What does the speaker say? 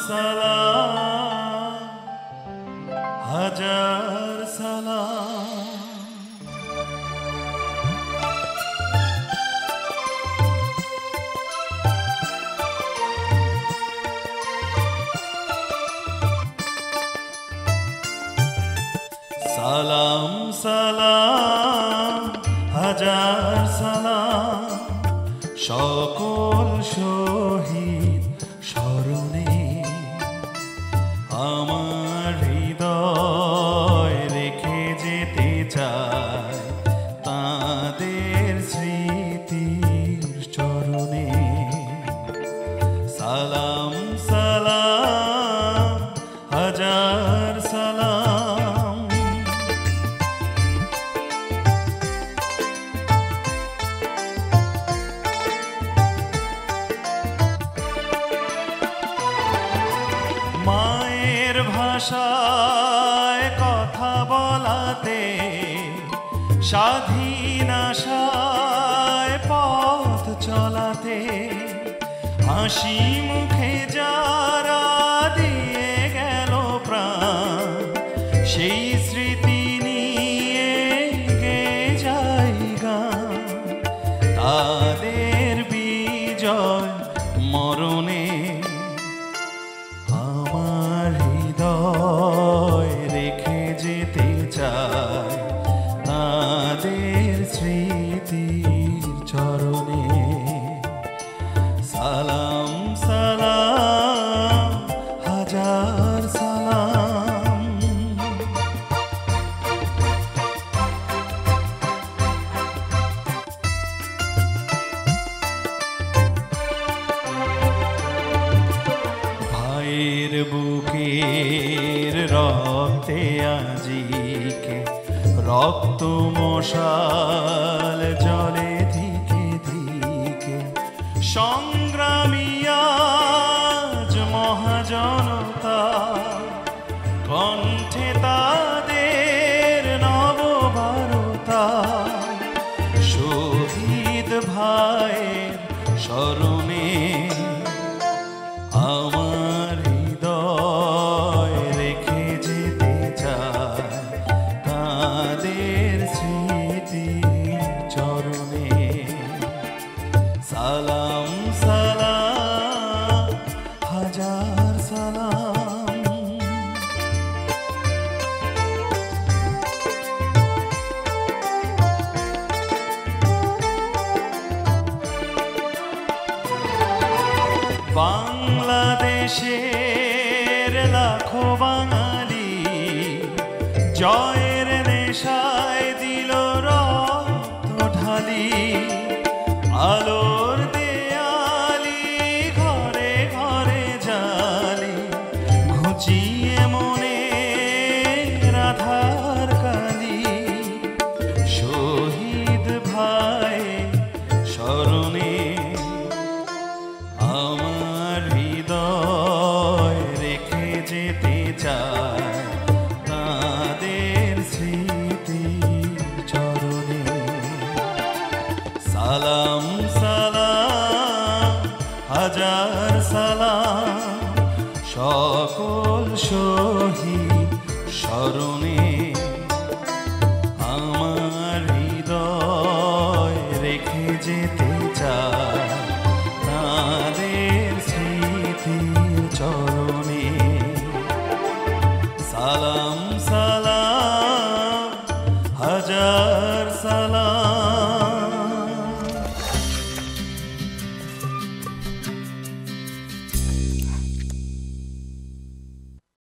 সালাম হাজার সালাম। সালাম সালাম হাজার সালাম সকল শহীদ স্মরণে আমার হৃদয় রেখে যেতে চায় তাদের স্মৃতির চরণে। সালাম সালাম হাজার সালাম। মায়ের ভাষায় কথা বলাতে স্বাধীন আশায় পথ চলাতে হাসি মুখে যারা দিয়ে গেল প্রাণ সেই স্মৃতি নিয়ে গে যাই গান। তাদের বিজয় মরণে আমার হৃদয় রেখে যেতে চায় তাদের স্মৃতির চরণে। সালাম সালাম হাজার সালাম। ভাইয়ের বুকের রক্তে আজিকে রক্ত মশাল জলে ধিকে ধিকে সংগ্রামী আজ মহাজনতা কণ্ঠে তাদের নববারতা। শহীদ ভাইয়ের স্মরণে আমার হৃদয় রেখে যেতে চায় তাদের স্মৃতির চরণে। সালাম সালাম হাজার সালাম। বাংলাদেশের লাখো বাঙালি জয়ের নেশায় দিল রক্ত ঢালি। আলোর দেয়ালি ঘরে ঘরে জালি ঘুচিয়ে মনে রাধার কালি। শহীদ ভাই স্মরণে আমার হৃদয় রেখে যেতে চায় তাদের স্মৃতির চরণে। সালাম সালাম হাজার সালাম সকল শহীদ স্মরণে আমার হৃদয় রেখে যেতে চায় তাদের স্মৃতির চরণে। সালাম